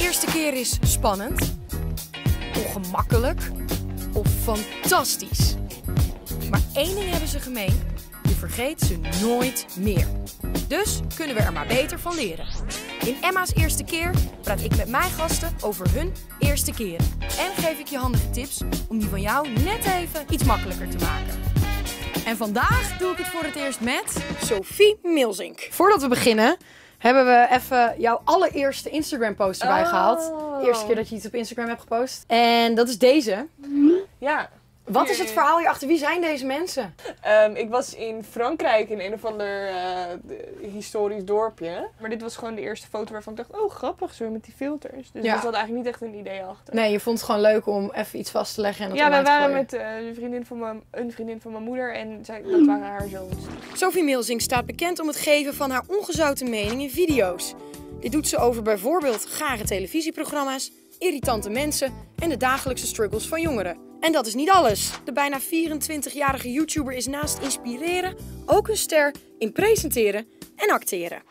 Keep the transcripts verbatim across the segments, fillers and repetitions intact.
eerste keer is spannend, ongemakkelijk of fantastisch. Maar één ding hebben ze gemeen, je vergeet ze nooit meer. Dus kunnen we er maar beter van leren. In Emma's Eerste Keer praat ik met mijn gasten over hun eerste keren. En geef ik je handige tips om die van jou net even iets makkelijker te maken. En vandaag doe ik het voor het eerst met Sophie Milzink. Voordat we beginnen hebben we even jouw allereerste Instagram post erbij oh. gehaald. De eerste keer dat je iets op Instagram hebt gepost. En dat is deze. Ja. Wat is het verhaal hierachter? Wie zijn deze mensen? Um, ik was in Frankrijk in een of ander uh, historisch dorpje. Maar dit was gewoon de eerste foto waarvan ik dacht, oh grappig zo met die filters. Dus ja. er zat eigenlijk niet echt een idee achter. Nee, je vond het gewoon leuk om even iets vast te leggen en dat Ja, wij waren gooien. met uh, een, vriendin van mijn, een vriendin van mijn moeder en zij, dat waren haar zoons. Sophie Milzink staat bekend om het geven van haar ongezouten mening in video's. Dit doet ze over bijvoorbeeld gare televisieprogramma's, irritante mensen en de dagelijkse struggles van jongeren. En dat is niet alles. De bijna vierentwintigjarige YouTuber is naast inspireren ook een ster in presenteren en acteren.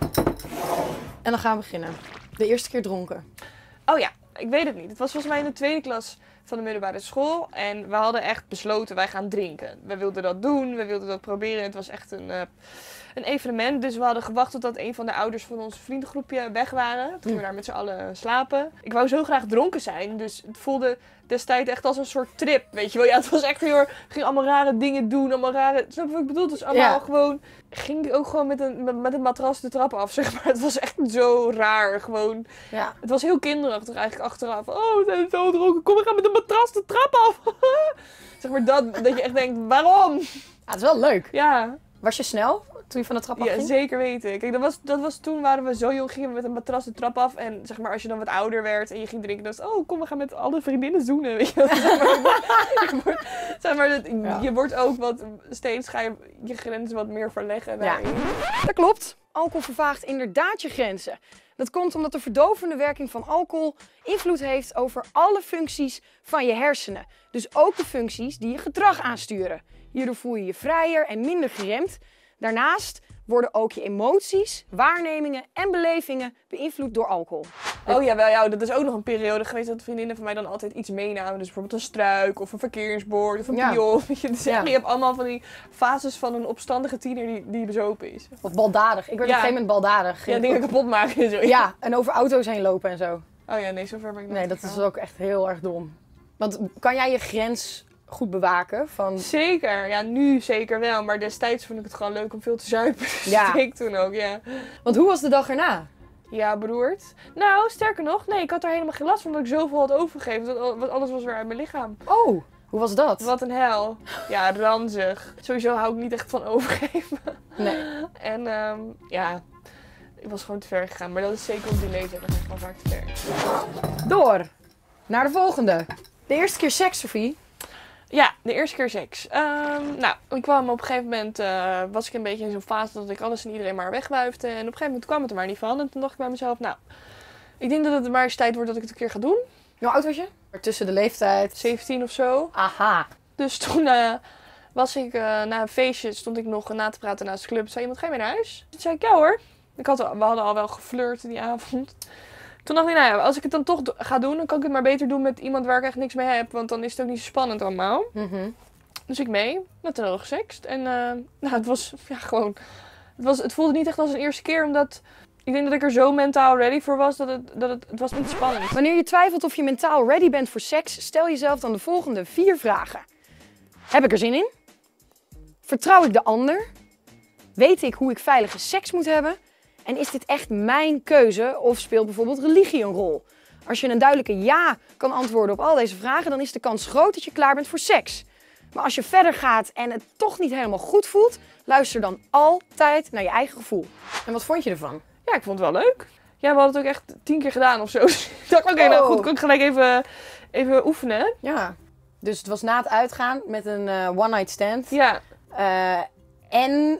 En dan gaan we beginnen. De eerste keer dronken. Oh ja, ik weet het niet. Het was volgens mij in de tweede klas van de middelbare school. En we hadden echt besloten, wij gaan drinken. We wilden dat doen, we wilden dat proberen. Het was echt een, uh, een evenement. Dus we hadden gewacht totdat een van de ouders van ons vriendengroepje weg waren. Toen gingen we daar met z'n allen slapen. Ik wou zo graag dronken zijn, dus het voelde destijds echt als een soort trip, weet je wel. Ja, het was echt heel, we gingen allemaal rare dingen doen, allemaal rare, snap je wat ik bedoel? Dus allemaal ja. gewoon, ging ik ook gewoon met een, met, met een matras de trap af, zeg maar. Het was echt zo raar, gewoon. Ja. Het was heel kinderachtig eigenlijk achteraf. Oh, we zijn zo dronken, kom we gaan met een matras de trap af. Zeg maar dat, dat je echt denkt, waarom? Ja, het is wel leuk. Ja. Was je snel toen je van de trap af ging? Ja, zeker weten. Kijk, dat was, dat was toen waren we zo jong, gingen we met een matras de trap af. En zeg maar, als je dan wat ouder werd en je ging drinken, dan was het, oh, kom, we gaan met alle vriendinnen zoenen, weet je wel. Zeg maar, je, wordt, zeg maar dat, ja. je wordt ook wat, steeds ga je je grenzen wat meer verleggen. Ja. Dat klopt. Alcohol vervaagt inderdaad je grenzen. Dat komt omdat de verdovende werking van alcohol invloed heeft over alle functies van je hersenen. Dus ook de functies die je gedrag aansturen. Hierdoor voel je je vrijer en minder geremd. Daarnaast worden ook je emoties, waarnemingen en belevingen beïnvloed door alcohol. Oh ja, wel, ja, dat is ook nog een periode geweest dat vriendinnen van mij dan altijd iets meenamen. Dus bijvoorbeeld een struik of een verkeersbord of een ja. pion. Dus ja. Je hebt allemaal van die fases van een opstandige tiener die, die bezopen is. Of baldadig. Ik werd ja. op een gegeven moment baldadig. Ja, dingen kapot maken en zo. Ja, en over auto's heen lopen en zo. Oh ja, nee, zover ben ik niet. Nee, dat gegaan. Is ook echt heel erg dom. Want kan jij je grens goed bewaken? Van... Zeker, ja, nu zeker wel. Maar destijds vond ik het gewoon leuk om veel te zuipen. Ja. Dat deed ik toen ook, ja. Want hoe was de dag erna? Ja, beroerd. Nou, sterker nog, nee, ik had er helemaal geen last van omdat ik zoveel had overgegeven. Want alles was weer uit mijn lichaam. Oh, hoe was dat? Wat een hel. Ja, ranzig. Sowieso hou ik niet echt van overgeven. Nee. En um, ja, ik was gewoon te ver gegaan. Maar dat is zeker op die leeftijd, dan ga ik gewoon vaak te ver. Door naar de volgende. De eerste keer seks, Sophie. Ja, de eerste keer seks. Um, nou, ik kwam op een gegeven moment, uh, was ik een beetje in zo'n fase dat ik alles en iedereen maar wegwuifde. En op een gegeven moment kwam het er maar niet van. En toen dacht ik bij mezelf, nou, ik denk dat het maar eens tijd wordt dat ik het een keer ga doen. Hoe oud was je? Tussen de leeftijd? zeventien of zo. Aha. Dus toen uh, was ik, uh, na een feestje, stond ik nog na te praten naast de club. Zei iemand, ga je mee naar huis? Toen zei ik, ja hoor. Ik had, we hadden al wel geflirt die avond. Toen dacht ik, nou ja, als ik het dan toch ga doen, dan kan ik het maar beter doen met iemand waar ik echt niks mee heb. Want dan is het ook niet zo spannend allemaal. Mm-hmm. Dus ik mee, met een gesext. En uh, nou, het was ja, gewoon, het, was, het voelde niet echt als een eerste keer, omdat ik denk dat ik er zo mentaal ready voor was, dat het, dat het, het was niet spannend. Wanneer je twijfelt of je mentaal ready bent voor seks, stel jezelf dan de volgende vier vragen. Heb ik er zin in? Vertrouw ik de ander? Weet ik hoe ik veilige seks moet hebben? En is dit echt mijn keuze of speelt bijvoorbeeld religie een rol? Als je een duidelijke ja kan antwoorden op al deze vragen, dan is de kans groot dat je klaar bent voor seks. Maar als je verder gaat en het toch niet helemaal goed voelt, luister dan altijd naar je eigen gevoel. En wat vond je ervan? Ja, ik vond het wel leuk. Ja, we hadden het ook echt tien keer gedaan of zo. Dus ik dacht, oké, okay, nou goed, kan ik gelijk even, even oefenen. Ja, dus het was na het uitgaan met een uh, one-night stand. Ja. Uh, en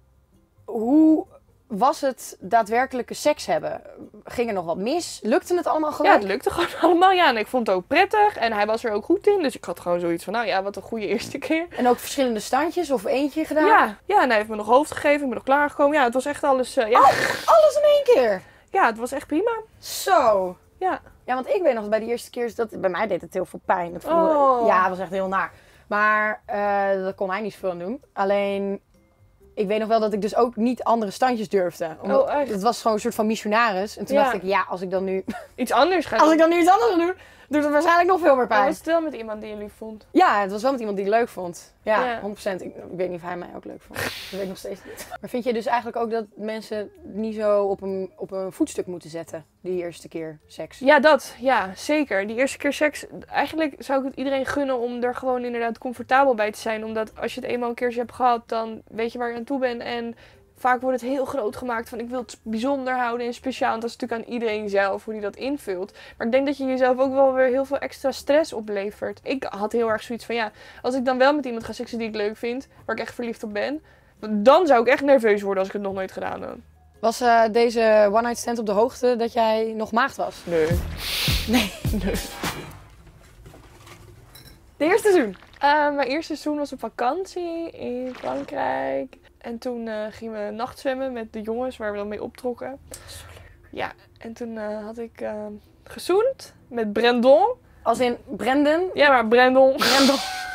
hoe was het daadwerkelijke seks hebben? Ging er nog wat mis? Lukte het allemaal gelijk? Ja, het lukte gewoon allemaal. Ja, en ik vond het ook prettig. En hij was er ook goed in. Dus ik had gewoon zoiets van, nou ja, wat een goede eerste keer. En ook verschillende standjes of eentje gedaan? Ja, ja, en hij heeft me nog hoofd gegeven. Ik ben nog klaargekomen. Ja, het was echt alles... Uh, ja. Oh, alles in één keer? Ja, het was echt prima. Zo. Ja. Ja, want ik weet nog bij de eerste keer, dat bij mij deed het heel veel pijn. Het voelde, Oh. Ja, het was echt heel naar. Maar uh, daar kon hij niet zoveel aan doen. Alleen, ik weet nog wel dat ik dus ook niet andere standjes durfde. Omdat, Oh, echt? het was gewoon een soort van missionaris. En toen Ja. dacht ik, ja, als ik dan nu, Iets anders gaan als doen. ik dan nu iets anders doe, doet het waarschijnlijk nog veel meer Maar pijn. was het wel met iemand die je lief vond? Ja, het was wel met iemand die het leuk vond. Ja, Ja. honderd procent. Ik, ik weet niet of hij mij ook leuk vond. Dat weet ik nog steeds niet. Maar vind je dus eigenlijk ook dat mensen niet zo op een, op een voetstuk moeten zetten? Die eerste keer seks? Ja, dat. Ja, zeker. Die eerste keer seks. Eigenlijk zou ik het iedereen gunnen om er gewoon inderdaad comfortabel bij te zijn. Omdat als je het eenmaal een keertje hebt gehad, dan weet je waar je aan toe bent. En vaak wordt het heel groot gemaakt van ik wil het bijzonder houden en speciaal. En dat is natuurlijk aan iedereen zelf hoe die dat invult. Maar ik denk dat je jezelf ook wel weer heel veel extra stress oplevert. Ik had heel erg zoiets van ja, als ik dan wel met iemand ga seksen die ik leuk vind, waar ik echt verliefd op ben, dan zou ik echt nerveus worden als ik het nog nooit gedaan had. Was uh, deze one night stand op de hoogte dat jij nog maagd was? Nee. Nee. Nee. De eerste seizoen? Uh, mijn eerste seizoen was op vakantie in Frankrijk. En toen uh, gingen we nachtzwemmen met de jongens waar we dan mee optrokken. Ja, en toen uh, had ik uh, gezoend met Brandon. Als in Brendan? Ja, maar Brandon. Brandon.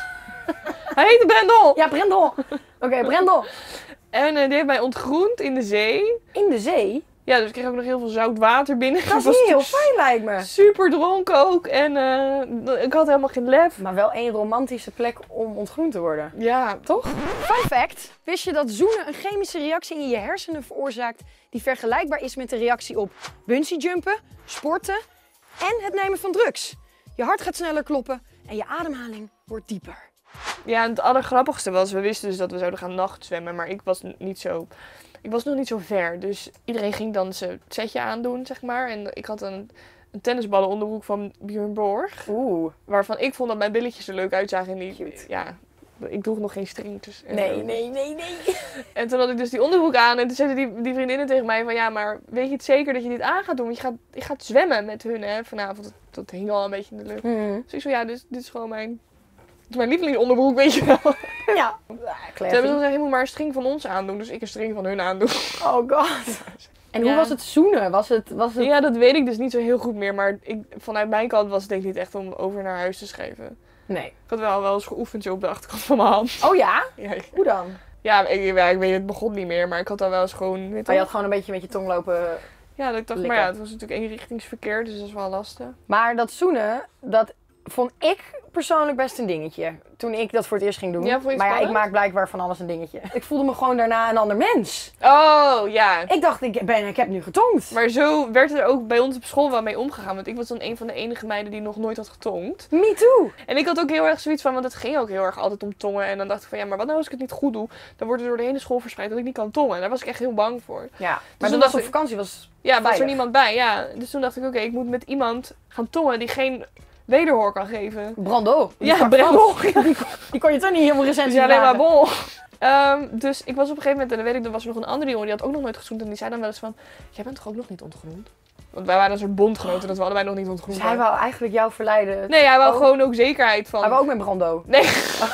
Hij heette Brandon! Ja, Brandon. Oké, okay, Brandon. En uh, die heeft mij ontgroend in de zee. In de zee? Ja, dus ik kreeg ook nog heel veel zout water binnen. Dat is niet heel fijn, lijkt me. Super dronken ook. En uh, ik had helemaal geen lef. Maar wel één romantische plek om ontgroend te worden. Ja. Toch? Fun fact. Wist je dat zoenen een chemische reactie in je hersenen veroorzaakt die vergelijkbaar is met de reactie op bungeejumpen, sporten en het nemen van drugs? Je hart gaat sneller kloppen en je ademhaling wordt dieper. Ja, en het allergrappigste was, we wisten dus dat we zouden gaan nachtzwemmen, maar ik was niet zo... Ik was nog niet zo ver, dus iedereen ging dan zijn setje aandoen, zeg maar. En ik had een, een tennisballen onderbroek van Björn Borg. Oeh. Waarvan ik vond dat mijn billetjes er leuk uitzagen. En die, Cute. ja, ik droeg nog geen stringjes. En Nee, zo. nee, nee, nee. En toen had ik dus die onderbroek aan en toen zeiden die, die vriendinnen tegen mij van... Ja, maar weet je het zeker dat je dit aan gaat doen? Want je gaat, je gaat zwemmen met hun, hè, vanavond. Dat, dat hing al een beetje in de lucht. Hmm. Dus ik zo, ja, dit, dit is gewoon mijn... Het is mijn lievelingsonderbroek, weet je wel. Ja. Toen hebben ze gezegd, je moet maar een string van ons aandoen. Dus ik een string van hun aandoen. Oh god. En hoe Ja. was het zoenen? Was het, was het... Ja, dat weet ik dus niet zo heel goed meer. Maar ik, vanuit mijn kant was het denk ik niet echt om over naar huis te schrijven. Nee. Ik had wel, wel eens geoefend zo op de achterkant van mijn hand. Oh ja? Ja, ik, Hoe dan? ja, ik, ja, ik weet het begon niet meer. Maar ik had al wel eens gewoon... Weet Maar je had gewoon een beetje met je tong lopen. Ja, dat ik dacht, Likken. maar ja, het was natuurlijk eenrichtingsverkeer. Dus dat is wel lastig. Maar dat zoenen, dat vond ik persoonlijk best een dingetje. Toen ik dat voor het eerst ging doen. Ja, vond je het maar ja, ik spannend? maak blijkbaar van alles een dingetje. Ik voelde me gewoon daarna een ander mens. Oh, ja. Ik dacht, ik, ben, ik heb nu getongd. Maar zo werd er ook bij ons op school wel mee omgegaan. Want ik was dan een van de enige meiden die nog nooit had getongd. Me too. En ik had ook heel erg zoiets van, want het ging ook heel erg altijd om tongen. En dan dacht ik van, ja, maar wat nou als ik het niet goed doe? Dan wordt het door de hele school verspreid dat ik niet kan tongen. En daar was ik echt heel bang voor. Ja, maar toen toen dacht was op ik- vakantie was... Ja, was er Veilig. niemand bij, ja. Dus toen dacht ik, oké, ik moet met iemand gaan tongen die geen wederhoor kan geven. Brando. Die Ja, sprak Brandon. Frans. Die, die kon je toch niet helemaal recent Dus ja, alleen maar bol. Ehm, dus ik was op een gegeven moment, en dan weet ik, er was er nog een andere jongen, die had ook nog nooit gezoend. En die zei dan wel eens van, jij bent toch ook nog niet ontgroend? Want wij waren een soort bondgenoten, dat we allebei nog niet ontgroend Dus hij waren. wou eigenlijk jou verleiden. Nee, hij wou Oh. gewoon ook zekerheid van... Hij wou ook met Brando. Nee.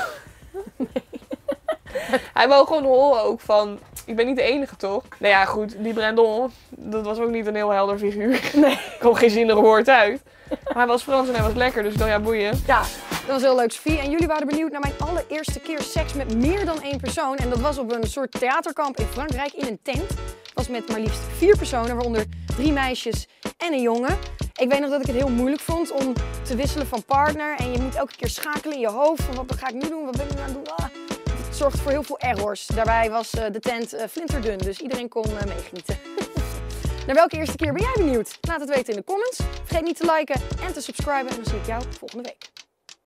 Hij wou gewoon horen ook van, ik ben niet de enige toch? Nou ja, goed, die Brandon, dat was ook niet een heel helder figuur. Nee. Ik kwam geen zinnige woord uit. Maar hij was Frans en hij was lekker, dus ik dacht, ja, boeien. Ja, dat was heel leuk, Sophie. En jullie waren benieuwd naar mijn allereerste keer seks met meer dan één persoon. En dat was op een soort theaterkamp in Frankrijk in een tent. Het was met maar liefst vier personen, waaronder drie meisjes en een jongen. Ik weet nog dat ik het heel moeilijk vond om te wisselen van partner. En je moet elke keer schakelen in je hoofd van wat ga ik nu doen, wat ben ik nu aan het doen. Ah. Het zorgde voor heel veel errors. Daarbij was uh, de tent uh, flinterdun, dus iedereen kon uh, meegenieten. Naar welke eerste keer ben jij benieuwd? Laat het weten in de comments. Vergeet niet te liken en te subscriben en dan zie ik jou volgende week.